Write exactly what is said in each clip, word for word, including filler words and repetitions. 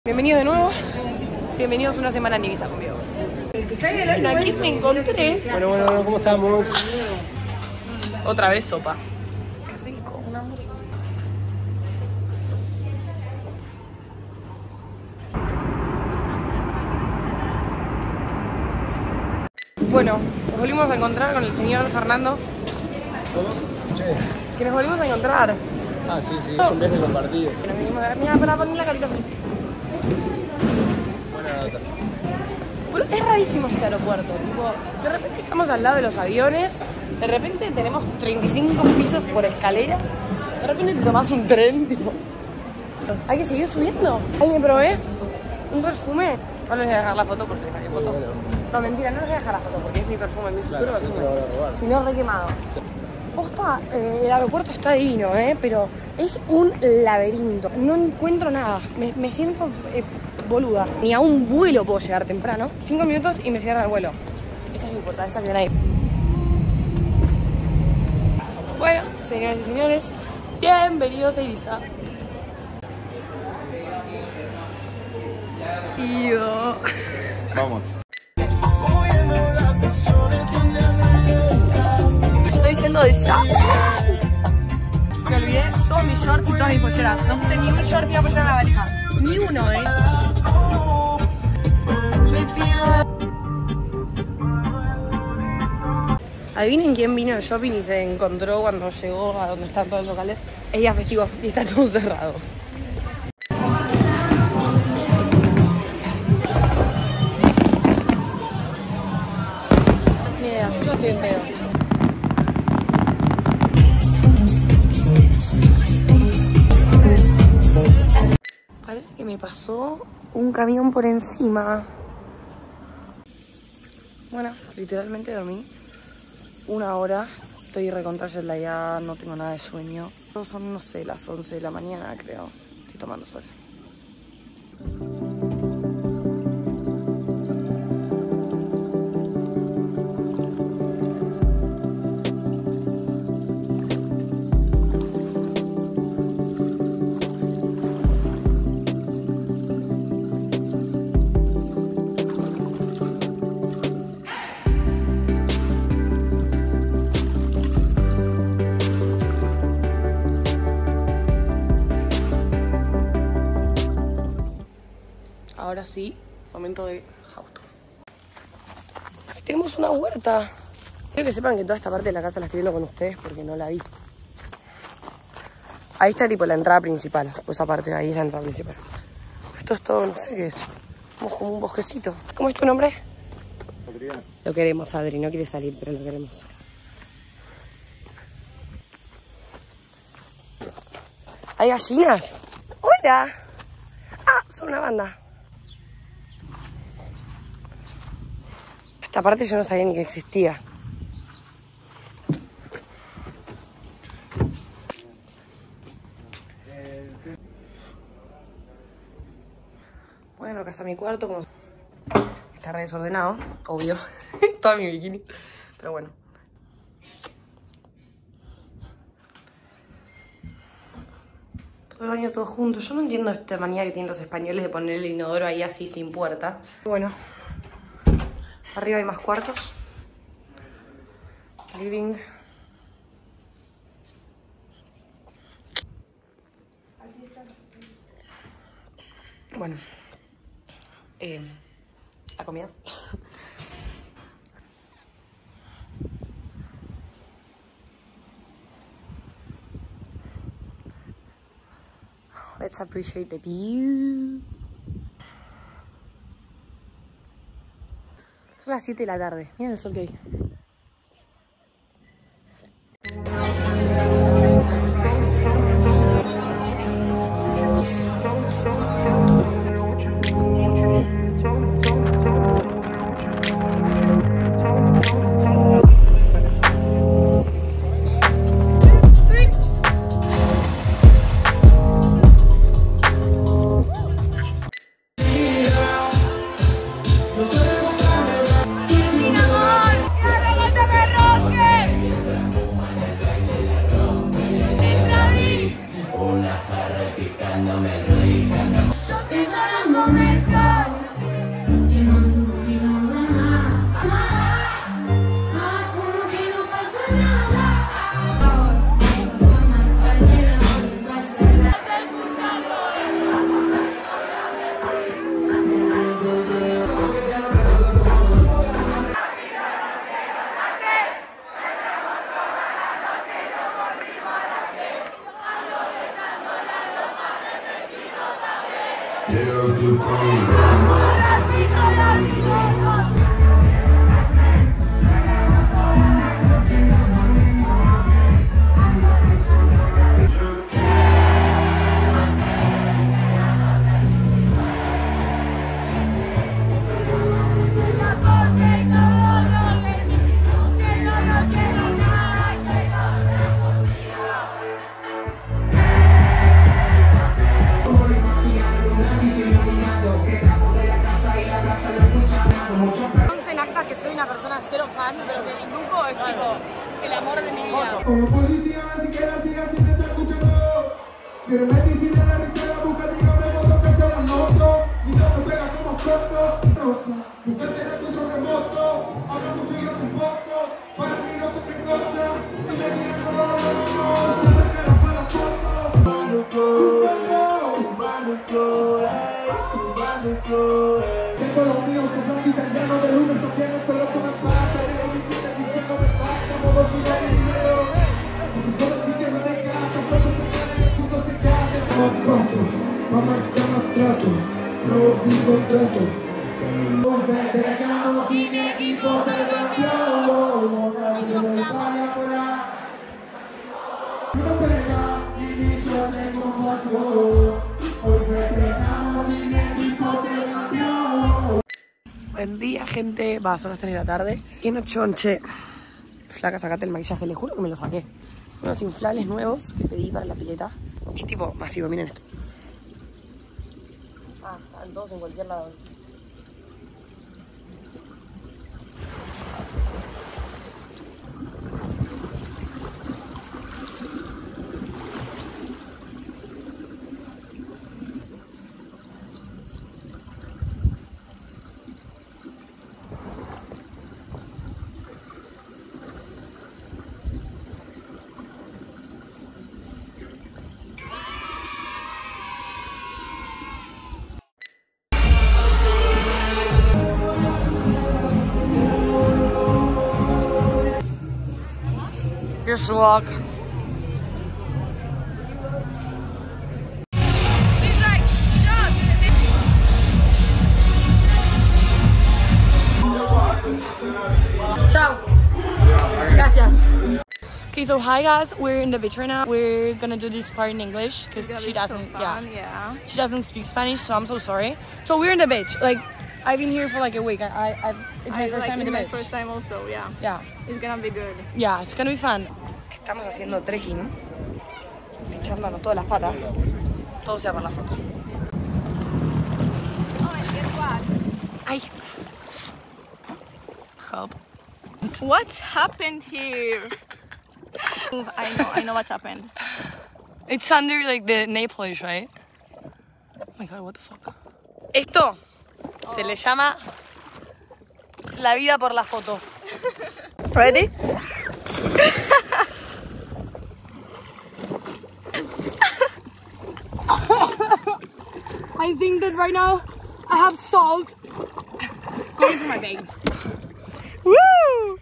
Bienvenidos de nuevo. Bienvenidos una semana en Ibiza conmigo. Aquí me encontré. Bueno, bueno, bueno, ¿cómo estamos? Otra vez sopa. Qué rico, un hambre. Bueno, nos volvimos a encontrar con el señor Fernando. ¿Cómo? Che. Que nos volvimos a encontrar. Ah, sí, sí, es un viaje compartido. Que nos vinimos a ver. Mira, para poner la carita feliz. Buena data. Bueno, es rarísimo este aeropuerto. Tipo, de repente estamos al lado de los aviones. De repente tenemos treinta y cinco pisos por escalera. De repente te tomás un tren, tipo. Hay que seguir subiendo. Ahí me probé un perfume. No les voy a dejar la foto porque les saqué foto. Bueno. No, mentira, no les voy a dejar la foto porque es mi perfume, mi futuro Claro, sí, perfume. te lo van a robar. Si no, re quemado. Sí. Posta, eh, el aeropuerto está divino, ¿eh? Pero es un laberinto. No encuentro nada. Me, me siento eh, boluda. Ni a un vuelo puedo llegar temprano. Cinco minutos y me cierra el vuelo. Esa es mi puerta, esa que ven ahí. Bueno, señoras y señores, bienvenidos a Ibiza. Y yo... Vamos. Estoy yendo de shopping. Me olvidé todos mis shorts y todas mis polleras. No puse ni un short ni una pollera en la valija. Ni uno, eh. Adivinen quién vino de shopping y se encontró cuando llegó a donde están todos los locales. Es día festivo y está todo cerrado. Ni idea, yo estoy en pedo. Parece que me pasó un camión por encima. Bueno, literalmente dormí una hora. Estoy recontra jet lagueada, no tengo nada de sueño. Son, no sé, las once de la mañana, creo. Estoy tomando sol. Ahora sí, momento de Jausto. Tenemos una huerta. Quiero que sepan que toda esta parte de la casa la estoy viendo con ustedes porque no la vi. Ahí está tipo la entrada principal. Esa parte, ahí es la entrada principal. Esto es todo, no sé qué es. Somos como un bosquecito. ¿Cómo es tu nombre? Adrián. Lo queremos, Adri. No quiere salir, pero lo queremos. ¿Hay gallinas? ¡Hola! Ah, son una banda. Esta parte yo no sabía ni que existía. Bueno, acá está mi cuarto. Como... Está re desordenado, obvio. Toda mi bikini. Pero bueno. Todo el baño todo junto. Yo no entiendo esta manía que tienen los españoles de poner el inodoro ahí así sin puerta. Bueno. Arriba hay más cuartos. Living. Bueno. Eh, la comida. Let's appreciate the view. Son las siete de la tarde. Miren el sol que hay. Pero que el Induco es tipo el amor de mi vida. Como policía, así que la siga si te está escuchando. Quiero medicina, la risa, la busca, dígame cuánto pesa la moto. Y no te pega como corto. Rosa, tu cartera control remoto. Habla mucho y hace un poco. Para mí no son tres cosas. Si me tiran, no, no, no, no, no. Siempre quedas para la foto. Maluco, maluco, maluco. Tengo los míos soplando italiano de lunes a viernes solo con el pasta. Vamos con los tratos, no digo trato. Dejamos sin equipo, se cambió. Vaya por ahí. No pega, inicio se compasó. Hoy dejamos sin equipo, se cambió. Buen día, gente. Va, son las tres de la tarde. Y no chonche. Flaca, sacate el maquillaje, les juro que me lo saqué. Unos inflables nuevos que pedí para la pileta. Es tipo masivo, miren esto. Ah, están todos en cualquier lado. Just walk. Ciao. Gracias. Okay, so hi guys, we're in the beach right now. We're gonna do this part in English because she doesn't, so yeah, yeah, she doesn't speak Spanish, so I'm so sorry. So we're in the beach. Like, I've been here for like a week. I, I I've, it's my I first like time in the beach. My first time also, yeah. Yeah. It's gonna be good. Yeah, it's gonna be fun. Estamos haciendo trekking, echándonos todas las patas. Todo sea para la foto. Ay. Help. What's happened here? I know, I know what's happened. It's under like the nail polish, right? Oh my god, what the fuck? Esto oh. se le llama la vida por la foto. Ready? I think that right now I have salt going through my veins. Woo!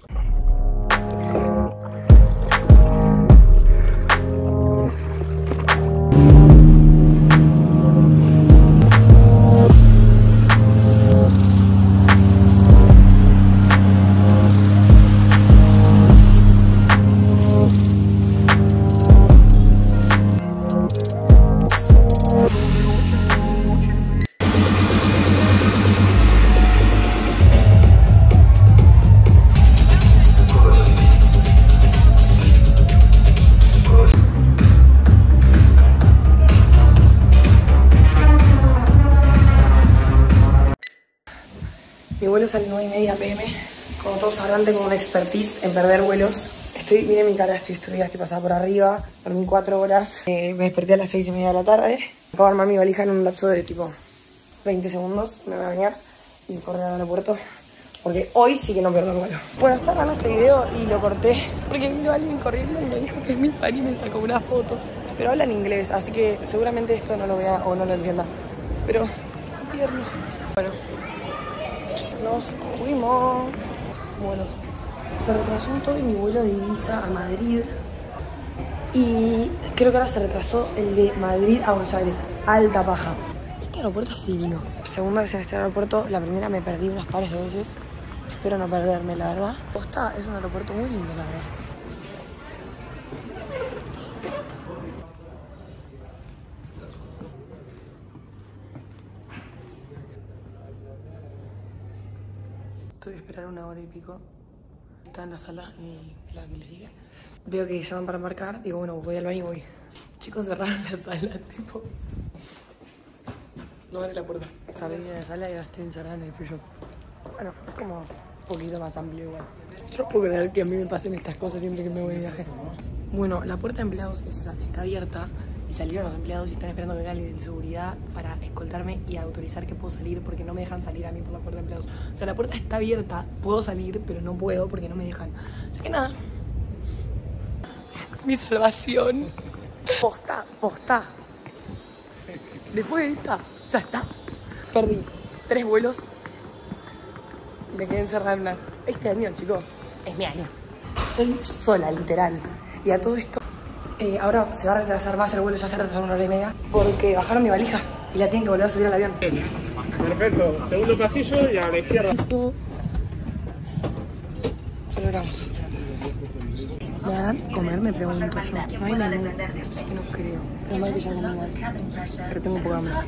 Mi vuelo sale nueve y media p m. Como todos sabrán, tengo una expertise en perder vuelos. Estoy, miren mi cara, estoy destruida, estoy pasada por arriba. Dormí cuatro horas. Eh, me desperté a las seis y media de la tarde. Acabo de armar mi valija en un lapso de tipo veinte segundos. Me voy a bañar y correr al aeropuerto. Porque hoy sí que no pierdo el vuelo. Bueno, está grabando este video y lo corté porque vino alguien corriendo y me dijo que es mi fan y me sacó una foto. Pero habla en inglés, así que seguramente esto no lo vea o no lo entienda. Pero, tierno. Bueno. Nos fuimos. Bueno, se retrasó un todo mi vuelo de Ibiza a Madrid. Y creo que ahora se retrasó el de Madrid a Buenos Aires. Alta paja. Es que Este aeropuerto es divino. Segunda vez en este aeropuerto, la primera me perdí unas pares de veces. Espero no perderme, la verdad. Posta es un aeropuerto muy lindo, la verdad. Tuve que esperar una hora y pico. Estaba en la sala y la que les dije. Veo que llaman para embarcar. Digo, bueno, voy al baño y voy. Chicos, cerraron la sala, tipo. No abre la puerta. Salí de la sala y ahora estoy encerrada en el free shop. Bueno, es como un poquito más amplio igual. Yo no puedo creer que a mí me pasen estas cosas siempre que me voy de viaje. Bueno, la puerta de empleados es esa, está abierta y salieron los empleados y están esperando que venga alguien de seguridad para escoltarme y autorizar que puedo salir porque no me dejan salir a mí por la puerta de empleados. O sea, la puerta está abierta, puedo salir, pero no puedo porque no me dejan. Así que nada. Mi salvación. Posta, posta. Después de esta, ya está. Perdí tres vuelos. Me quedé encerrada en una. Este año, chicos, es mi año. Estoy sola, literal. Y a todo esto, eh, ahora se va a retrasar más el vuelo, ya se retrasó una hora y media, porque bajaron mi valija y la tienen que volver a subir al avión. Perfecto. Segundo pasillo y a la izquierda. Eso. Lo logramos. ¿Me darán comer? Me pregunto yo. No hay menú, así que no creo. No mal que ya comí igual, pero tengo poca hambre.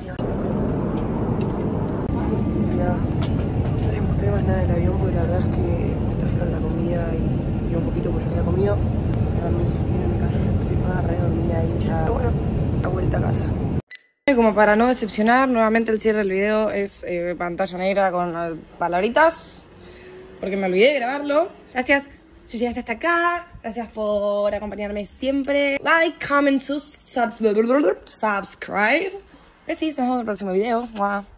Buen día. No les mostré más nada del avión porque la verdad es que me trajeron la comida y, y un poquito pues yo había comido. Me dormí, miren mi cara, estoy toda re dormida, hinchada. Pero bueno, la vuelta a casa. Y como para no decepcionar, nuevamente el cierre del video es eh, pantalla negra con uh, palabritas. Porque me olvidé de grabarlo. Gracias si llegaste hasta acá. Gracias por acompañarme siempre. Like, comment, sus, subs, subscribe. Besitos, nos vemos en el próximo video. Mua.